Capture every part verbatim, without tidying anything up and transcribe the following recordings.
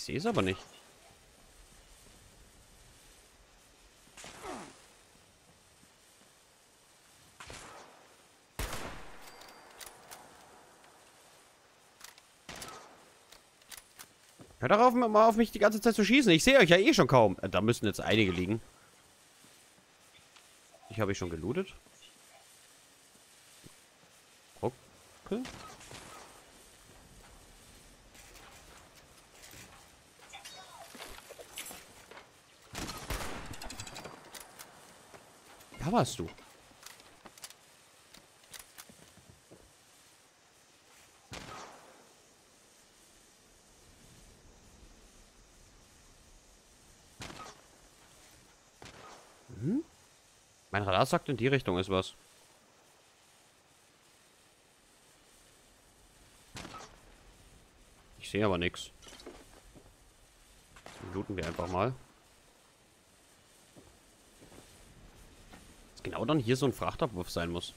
sehe es aber nicht. Hört darauf, mal auf mich die ganze Zeit zu schießen. Ich sehe euch ja eh schon kaum. Da müssen jetzt einige liegen. Ich habe ich schon gelootet. Okay. Da warst du. Hm? Mein Radar sagt, in die Richtung ist was. Ich sehe aber nichts. Looten wir einfach mal. Dass genau dann hier so ein Frachtabwurf sein muss.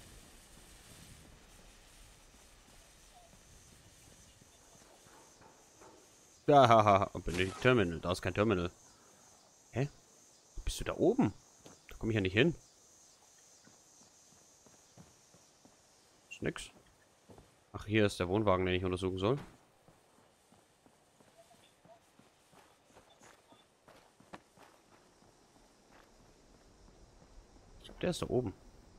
Ja, haha. Bin ich Terminal. Da ist kein Terminal. Hä? Bist du da oben? Da komme ich ja nicht hin. Ist nix. Ach, hier ist der Wohnwagen, den ich untersuchen soll. Ich glaube, der ist da oben.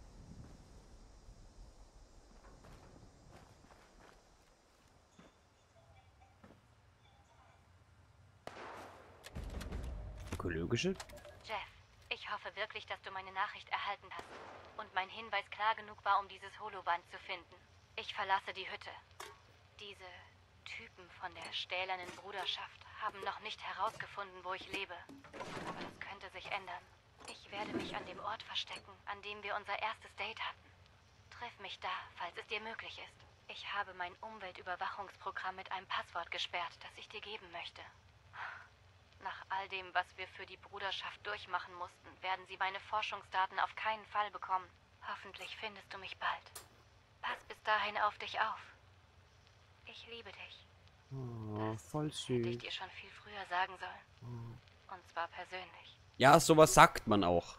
Ökologische? Jeff, ich hoffe wirklich, dass du meine Nachricht erhalten hast und mein Hinweis klar genug war, um dieses Holoband zu finden. Ich verlasse die Hütte. Diese Typen von der stählernen Bruderschaft haben noch nicht herausgefunden, wo ich lebe. Aber das könnte sich ändern. Ich werde mich an dem Ort verstecken, an dem wir unser erstes Date hatten. Treff mich da, falls es dir möglich ist. Ich habe mein Umweltüberwachungsprogramm mit einem Passwort gesperrt, das ich dir geben möchte. Nach all dem, was wir für die Bruderschaft durchmachen mussten, werden sie meine Forschungsdaten auf keinen Fall bekommen. Hoffentlich findest du mich bald. Pass bis dahin auf dich auf. Ich liebe dich. Oh, voll Hätte süß. ich dir schon viel früher sagen sollen. Und zwar persönlich. Ja, sowas sagt man auch.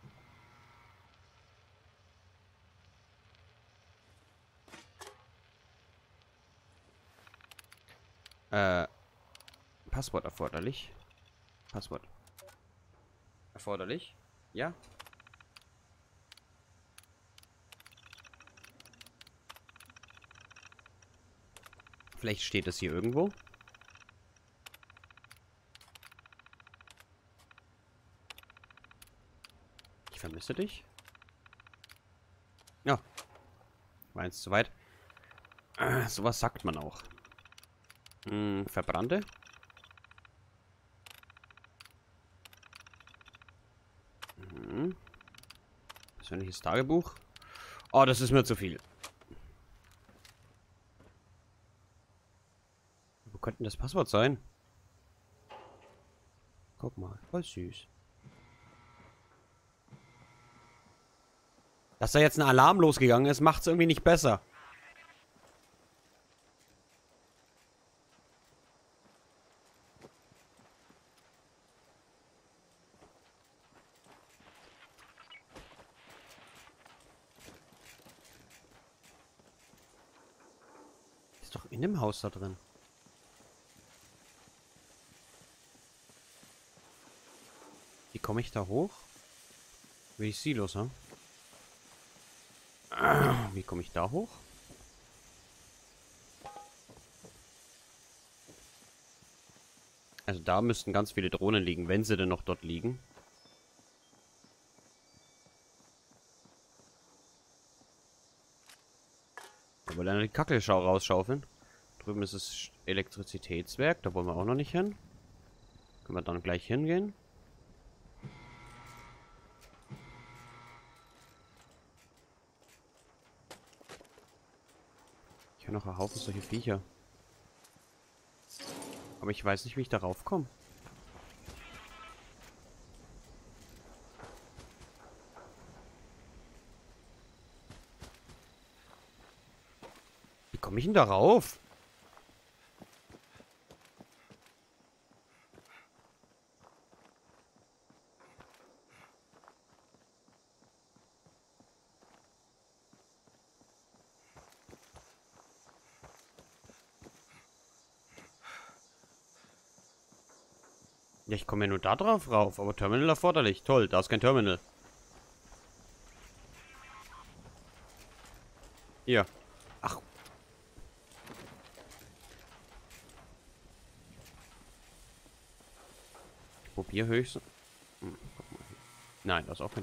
Äh, Passwort erforderlich. Passwort. Erforderlich? Ja. Vielleicht steht es hier irgendwo. Ich vermisse dich. Ja. War eins zu weit. Äh, sowas sagt man auch. Hm, Verbrannte. Mhm. Persönliches Tagebuch. Oh, das ist mir zu viel. Wo könnte denn das Passwort sein? Guck mal, voll süß. Dass da jetzt ein Alarm losgegangen ist, macht es irgendwie nicht besser. Ist doch in dem Haus da drin. Wie komme ich da hoch? Wie ist Silos, hm? Wie komme ich da hoch? Also da müssten ganz viele Drohnen liegen, wenn sie denn noch dort liegen. Da wollen wir die Kackelschau rausschaufeln. Drüben ist das Elektrizitätswerk, da wollen wir auch noch nicht hin. Können wir dann gleich hingehen. Ich habe noch einen Haufen solche Viecher. Aber ich weiß nicht, wie ich darauf komme. Wie komme ich denn darauf? Ja, ich komme ja nur da drauf rauf, aber Terminal erforderlich. Toll, da ist kein Terminal. Hier. Ach. Ich probiere höchstens. Hm, guck mal. Nein, das ist auch kein.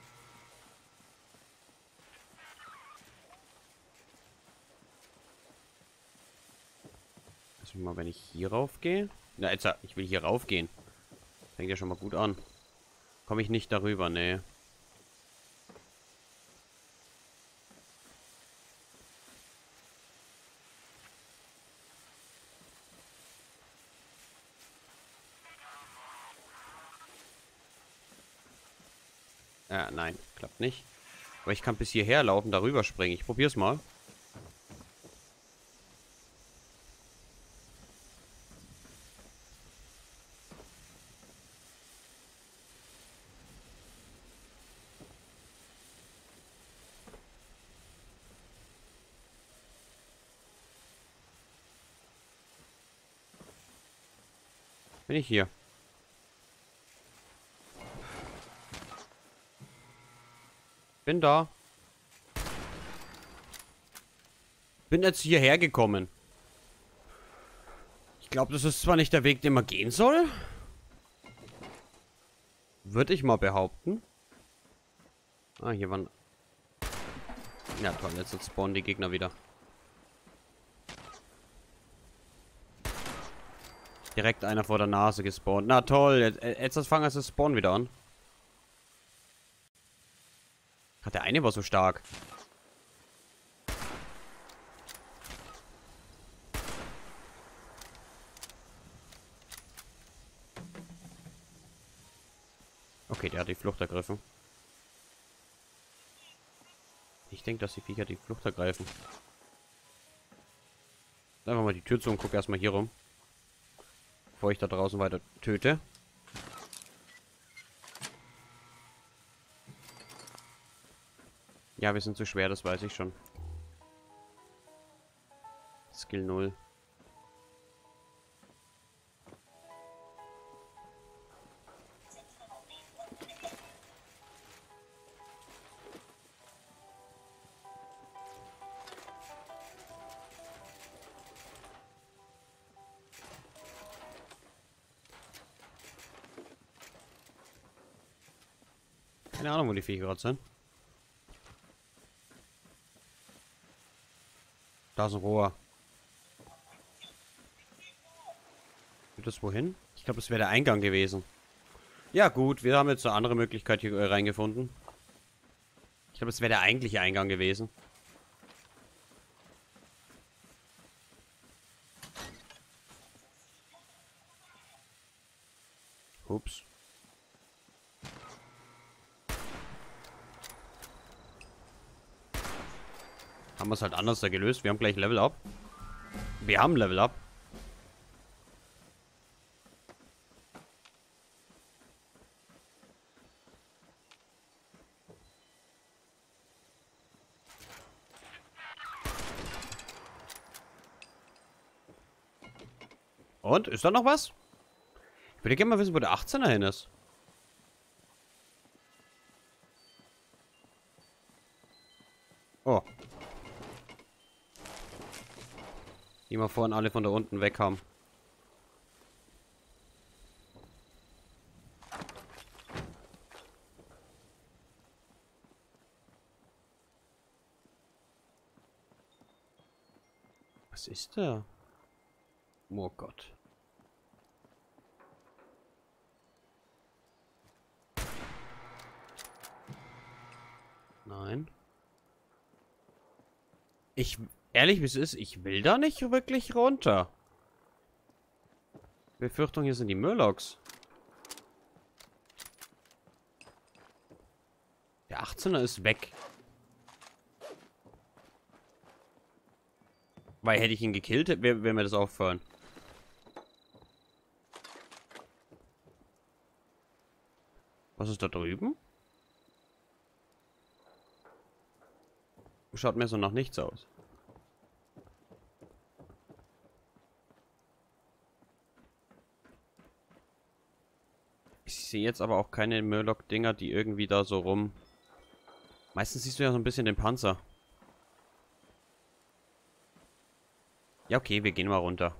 Lass mich mal, wenn ich hier rauf gehe. Na, jetzt, ich will hier rauf gehen. Fängt ja schon mal gut an. Komme ich nicht darüber, nee. Ja, nein, klappt nicht. Aber ich kann bis hierher laufen, darüber springen. Ich probier's mal. Bin ich hier. Bin da. Bin jetzt hierher gekommen. Ich glaube, das ist zwar nicht der Weg, den man gehen soll. Würde ich mal behaupten. Ah, hier waren... Ja, toll, jetzt spawnen die Gegner wieder. Direkt einer vor der Nase gespawnt. Na toll, jetzt, jetzt fangen wir das Spawn wieder an. Hat der eine war so stark. Okay, der hat die Flucht ergriffen. Ich denke, dass die Viecher die Flucht ergreifen. Einfach mal die Tür zu und gucke erstmal hier rum. Bevor ich da draußen weiter töte. Ja, wir sind zu schwer, das weiß ich schon. Skill null. Keine Ahnung, wo die Viecher gerade sind. Da ist ein Rohr. Geht das wohin? Ich glaube, das wäre der Eingang gewesen. Ja gut, wir haben jetzt eine andere Möglichkeit hier äh, reingefunden. Ich glaube, es wäre der eigentliche Eingang gewesen. Ups. Haben wir es halt anders da gelöst. Wir haben gleich Level Up. Wir haben Level Up. Und? Ist da noch was? Ich würde gerne mal wissen, wo der achtzehner hin ist. Oh. Die wir vorhin alle von da unten weg haben. Was ist da? Oh Gott. Nein. Ich, ehrlich wie es ist, ich will da nicht wirklich runter. Befürchtung, hier sind die Murlocs. Der achtzehner ist weg. Weil hätte ich ihn gekillt, wäre wär mir das auffallen. Was ist da drüben? Schaut mir so nach nichts aus. sehe jetzt aber auch keine Murloc-Dinger, die irgendwie da so rum... Meistens siehst du ja so ein bisschen den Panzer. Ja, okay, wir gehen mal runter.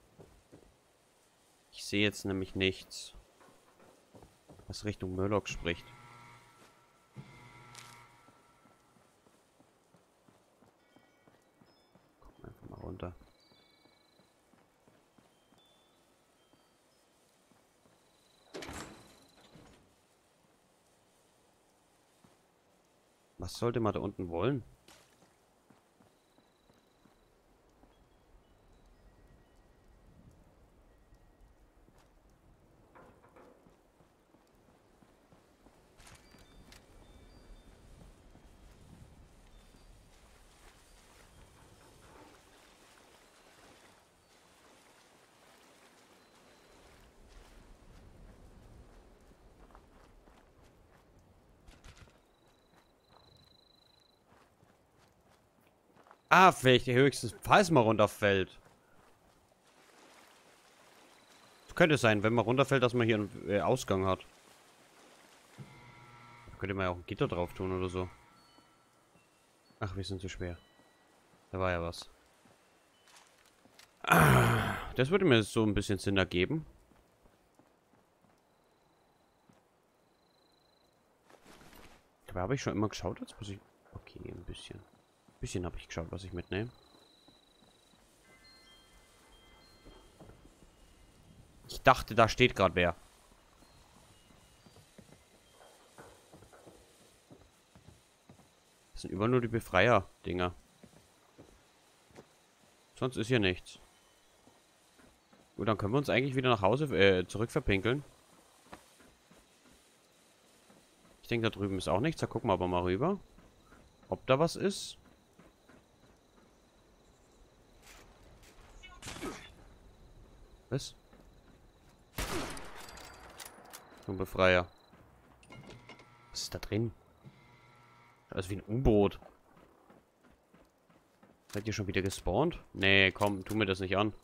Ich sehe jetzt nämlich nichts, was Richtung Murloc spricht. Gucken wir einfach mal runter. Was sollte man da unten wollen? Ah, vielleicht höchstens, falls man runterfällt. Könnte sein, wenn man runterfällt, dass man hier einen äh, Ausgang hat. Da könnte man ja auch ein Gitter drauf tun oder so. Ach, wir sind zu schwer. Da war ja was. Ah, das würde mir so ein bisschen Sinn ergeben. Dabei habe ich schon immer geschaut, jetzt muss ich... Okay, ein bisschen. Ein bisschen habe ich geschaut, was ich mitnehme. Ich dachte, da steht gerade wer. Das sind überall nur die Befreier-Dinger. Sonst ist hier nichts. Gut, dann können wir uns eigentlich wieder nach Hause äh, zurück verpinkeln. Ich denke, da drüben ist auch nichts. Da gucken wir aber mal rüber. Ob da was ist. Was? Ein Befreier. Was ist da drin? Das ist wie ein U-Boot. Seid ihr schon wieder gespawnt? Nee, komm, tu mir das nicht an.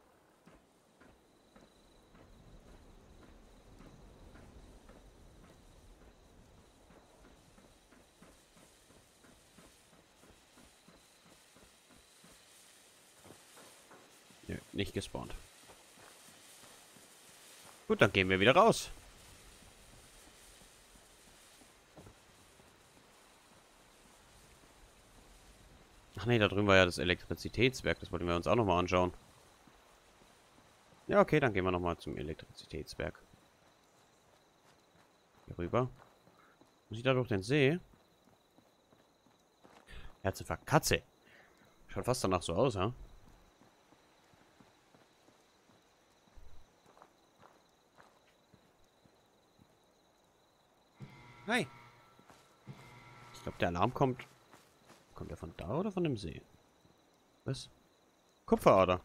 Nö, nicht gespawnt. Gut, dann gehen wir wieder raus. Ach nee, da drüben war ja das Elektrizitätswerk. Das wollten wir uns auch nochmal anschauen. Ja, okay, dann gehen wir nochmal zum Elektrizitätswerk. Hier rüber. Muss ich da durch den See? Herzinfarkt. Katze. Schaut fast danach so aus, ja? Hi. Ich glaube, der Alarm kommt... Kommt der von da oder von dem See? Was? Kupferader.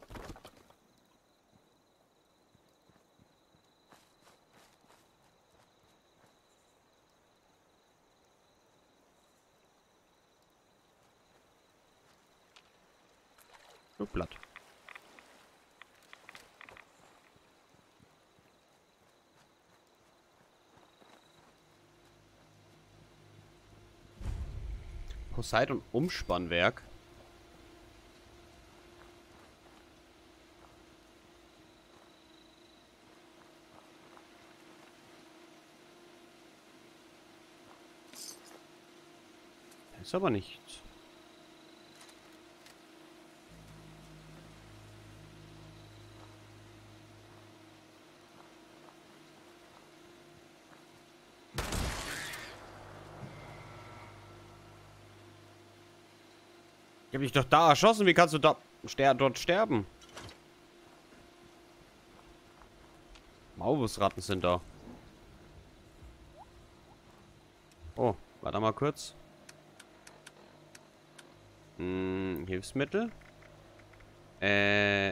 Blatt. Poseidon Umspannwerk. Ist aber nichts. Ich hab dich doch da erschossen. Wie kannst du da ster dort sterben? Maulwurfsratten sind da. Oh, warte mal kurz. Hm, Hilfsmittel. Äh.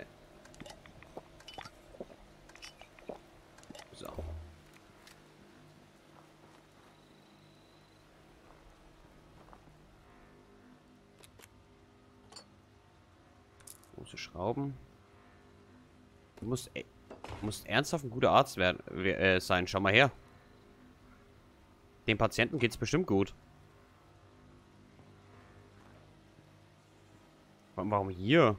So. Große Schrauben. Du musst... Ey. Du musst ernsthaft ein guter Arzt werden, äh, sein. Schau mal her. Dem Patienten geht's bestimmt gut. Warum hier?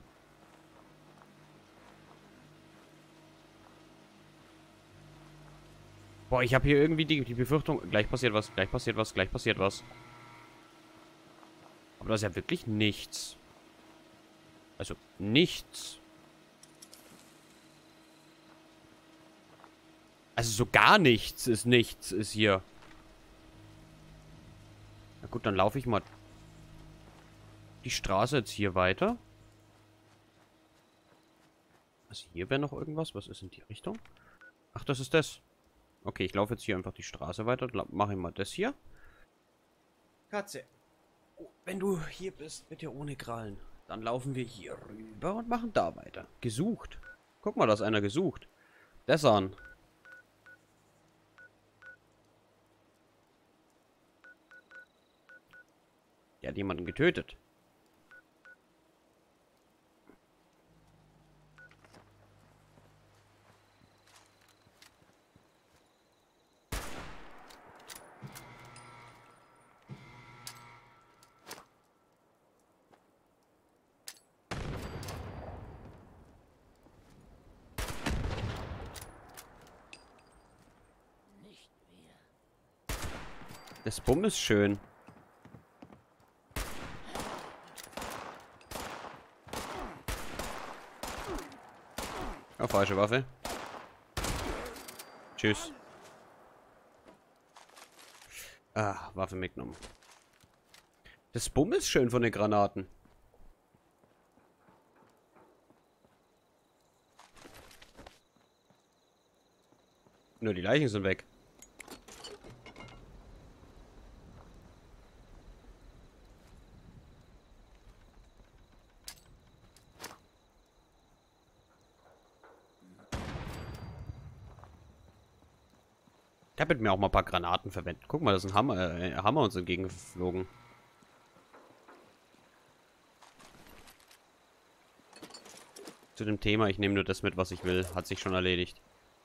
Boah, ich habe hier irgendwie die, die Befürchtung, gleich passiert was, gleich passiert was, gleich passiert was. Aber das ist ja wirklich nichts. Also, nichts. Also, so gar nichts ist nichts, ist hier. Na gut, dann laufe ich mal die Straße jetzt hier weiter. Also, hier wäre noch irgendwas. Was ist in die Richtung? Ach, das ist das. Okay, ich laufe jetzt hier einfach die Straße weiter. Mache ich mal das hier. Katze. Oh, wenn du hier bist, bitte ohne Krallen. Dann laufen wir hier rüber und machen da weiter. Gesucht. Guck mal, da ist einer gesucht. Das an. Der hat jemanden getötet. Das Bumm ist schön. Oh, falsche Waffe. Tschüss. Ah, Waffe mitgenommen. Das Bumm ist schön von den Granaten. Nur die Leichen sind weg. Ich habe mit mir auch mal ein paar Granaten verwendet. Guck mal, da ist ein Hammer, äh, Hammer uns entgegengeflogen. Zu dem Thema, ich nehme nur das mit, was ich will. Hat sich schon erledigt.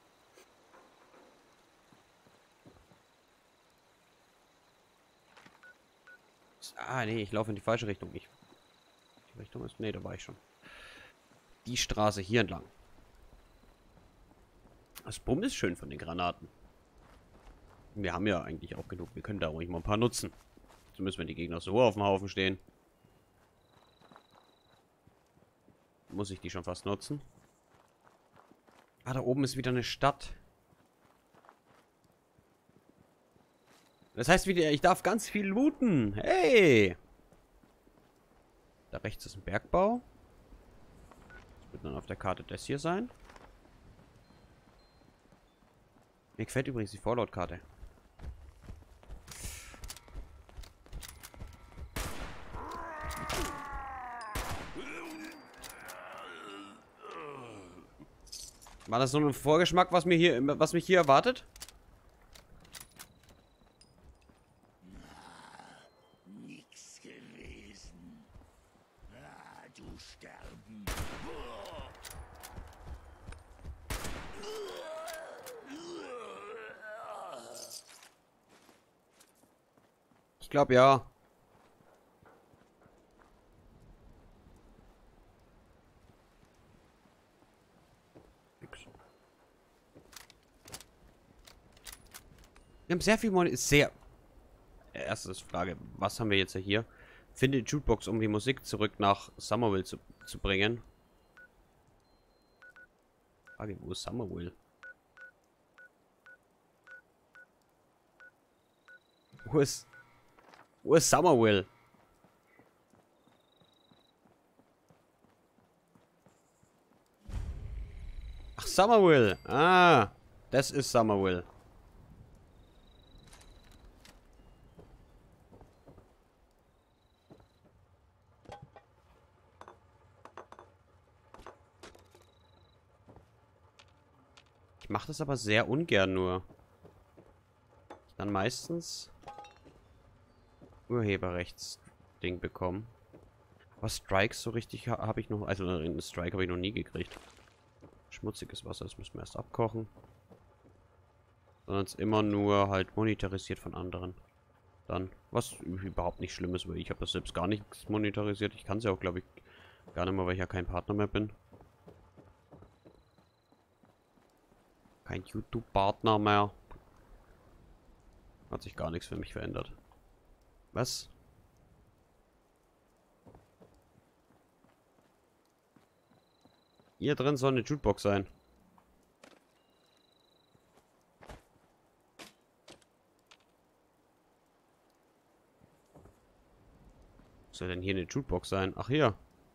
Ah, nee, ich laufe in die falsche Richtung. Ich, die Richtung ist... Nee, da war ich schon. Die Straße hier entlang. Das Bumm ist schön von den Granaten. Wir haben ja eigentlich auch genug. Wir können da ruhig mal ein paar nutzen. Zumindest wenn die Gegner so auf dem Haufen stehen. Muss ich die schon fast nutzen. Ah, da oben ist wieder eine Stadt. Das heißt wieder, ich darf ganz viel looten. Hey! Da rechts ist ein Bergbau. Das wird dann auf der Karte das hier sein. Mir gefällt übrigens die Fallout-Karte. War das so ein Vorgeschmack, was mir hier, was mich hier erwartet? Nix gewesen. Ah, du sterben. Ich glaube ja. Wir haben sehr viel Money. Sehr. Erste Frage. Was haben wir jetzt hier? Finde die Jukebox, um die Musik zurück nach Summerville zu, zu bringen. Frage, wo ist Summerville? Wo ist. Wo ist Summerville? Ach, Summerville. Ah. Das ist Summerville. Ich mache das aber sehr ungern nur. Ich dann meistens Urheberrechtsding bekommen. Aber Strikes so richtig ha habe ich noch... Also einen Strike habe ich noch nie gekriegt. schmutziges Wasser, das müssen wir erst abkochen. Sondern es immer nur halt monetarisiert von anderen. Dann, was überhaupt nicht schlimm ist, weil ich habe das selbst gar nicht monetarisiert. Ich kann es ja auch, glaube ich, gar nicht mehr, weil ich ja kein Partner mehr bin. Kein YouTube-Partner mehr. Hat sich gar nichts für mich verändert. Was? Hier drin soll eine Jukebox sein. Was soll denn hier eine Jukebox sein? Ach, hier.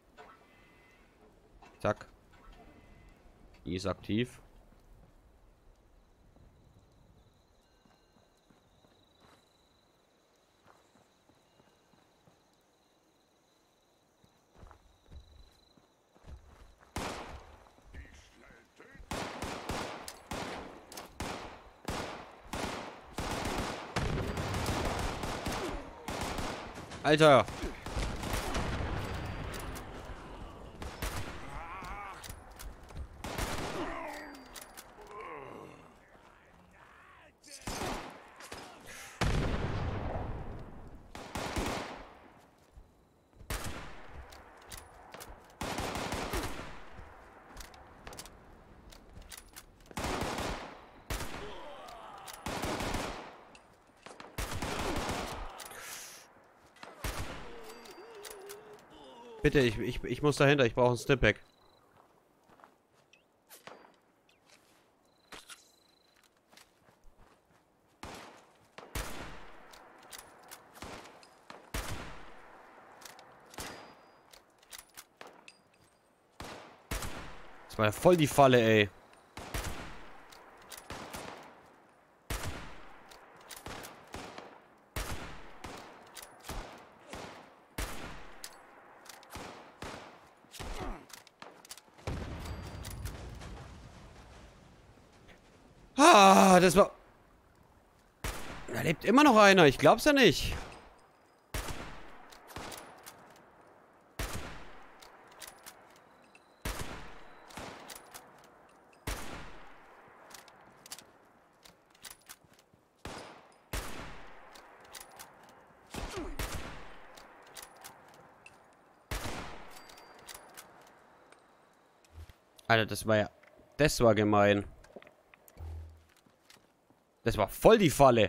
Zack. Die ist aktiv. Alter! Bitte, ich, ich, ich muss dahinter. Ich brauche ein Snipback. Das war ja voll die Falle, ey. Ah, das war... Da lebt immer noch einer. Ich glaub's ja nicht. Alter, das war ja... Das war gemein. Das war voll die Falle.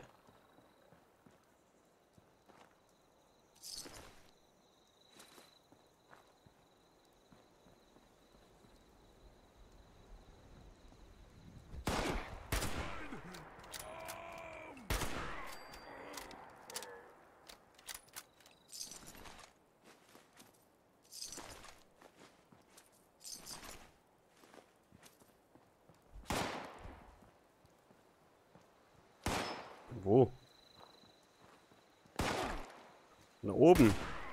Wo? Na oben.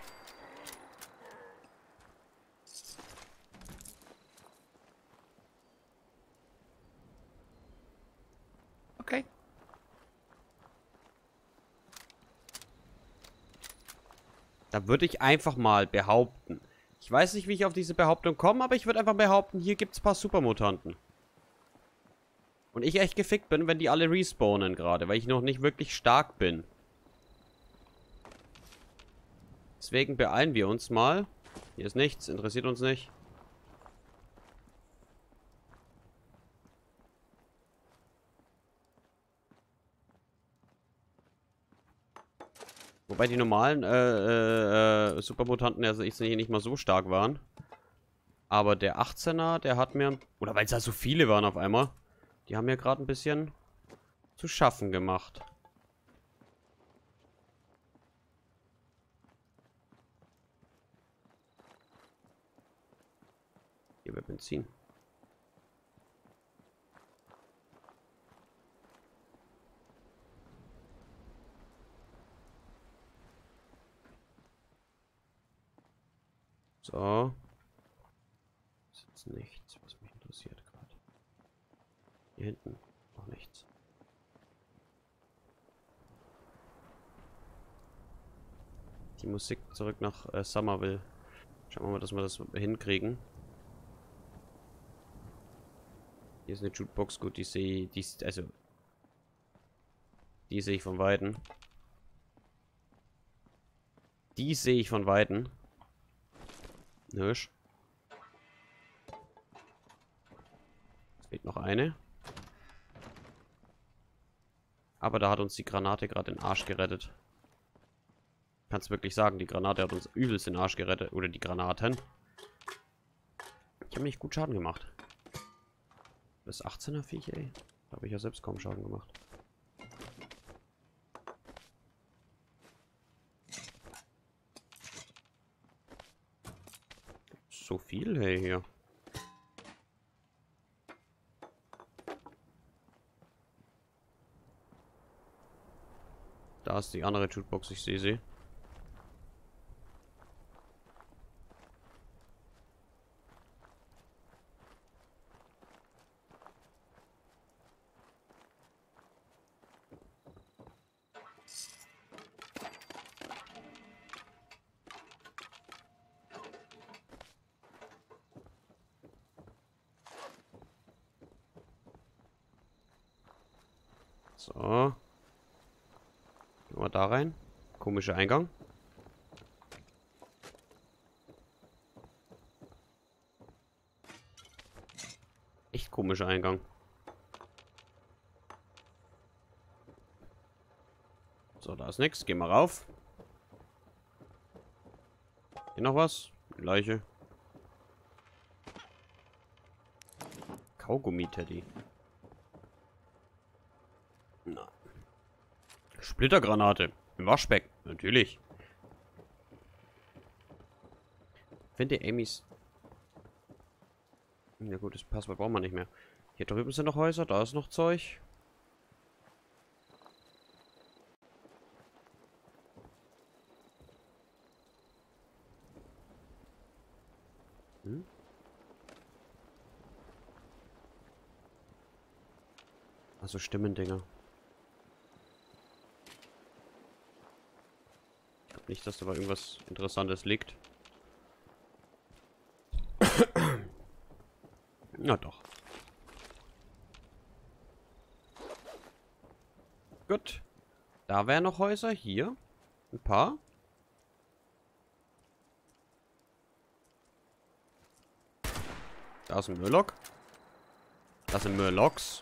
Okay. Da würde ich einfach mal behaupten. Ich weiß nicht, wie ich auf diese Behauptung komme, aber ich würde einfach behaupten, hier gibt es ein paar Supermutanten. Und ich echt gefickt bin, wenn die alle respawnen gerade, weil ich noch nicht wirklich stark bin. Deswegen beeilen wir uns mal. Hier ist nichts, interessiert uns nicht. Wobei die normalen äh, äh, Supermutanten ja jetzt nicht mal so stark waren. Aber der achtzehner, der hat mir... Oder weil es da so viele waren auf einmal. Die haben mir gerade ein bisschen zu schaffen gemacht. Hier wäre Benzin. So. Das ist jetzt nichts, was mich interessiert gerade. Hier hinten noch nichts. Die Musik zurück nach äh, Somerville. Schauen wir mal, dass wir das hinkriegen. Hier ist eine Jukebox, gut, die sehe die ist, also die sehe ich von Weitem. Die sehe ich von Weitem. Nösch. Es fehlt noch eine. Aber da hat uns die Granate gerade den Arsch gerettet. Kannst wirklich sagen, die Granate hat uns übelst den Arsch gerettet. Oder die Granaten. Ich habe nicht gut Schaden gemacht. Das achtzehner Viech, ey. Da habe ich ja selbst kaum Schaden gemacht. So viel, hey, hier. Da ist die andere Jukebox, ich sehe sie. So. Gehen wir da rein. Komischer Eingang. Echt komischer Eingang. So, da ist nichts. Gehen wir rauf. Hier noch was? Leiche. Kaugummi-Teddy. Na. Splittergranate. Im Waschbecken. Natürlich. Finde Amy's. Ja gut, das Passwort brauchen wir nicht mehr. Hier drüben sind noch Häuser. Da ist noch Zeug. Hm? Also Stimmendinger. Ich glaube nicht, dass da mal irgendwas Interessantes liegt. Na doch. Gut. Da wären noch Häuser. Hier. Ein paar. Da ist ein Murloc. Das sind Murlocs.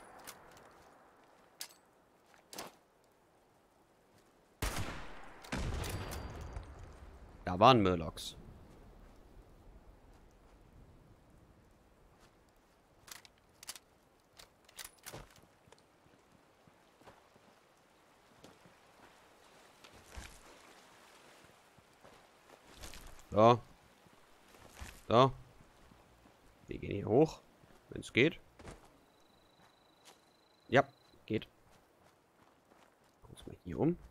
Da waren Murlocs. So. So. Wir gehen hier hoch, wenn es geht. Ja, geht. Kurz mal hier um.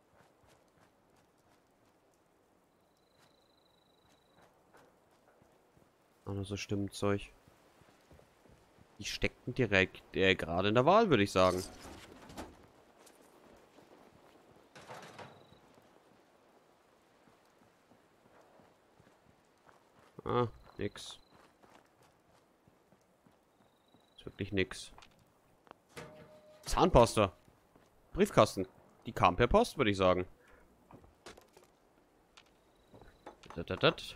Auch noch so Stimmenzeug. Die steckten direkt äh, gerade in der Wahl, würde ich sagen. Ah, nix. Ist wirklich nix. Zahnpasta. Briefkasten. Die kam per Post, würde ich sagen. Dat, dat, dat.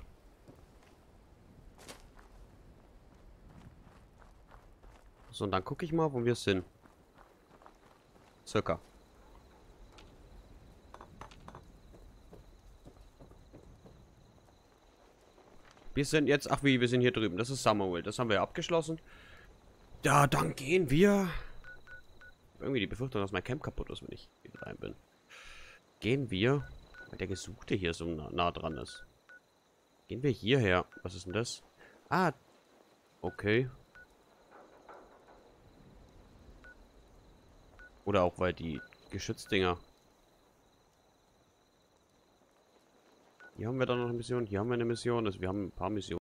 So, und dann gucke ich mal, wo wir sind. Circa. Wir sind jetzt... Ach wie, wir sind hier drüben. Das ist Summerville. Das haben wir ja abgeschlossen. Ja, dann gehen wir... Irgendwie die Befürchtung, dass mein Camp kaputt ist, wenn ich wieder rein bin. Gehen wir... Weil der Gesuchte hier so nah, nah dran ist. Gehen wir hierher. Was ist denn das? Ah. Okay. Oder auch, weil die Geschützdinger... Hier haben wir dann noch eine Mission. Hier haben wir eine Mission. Also wir haben ein paar Missionen.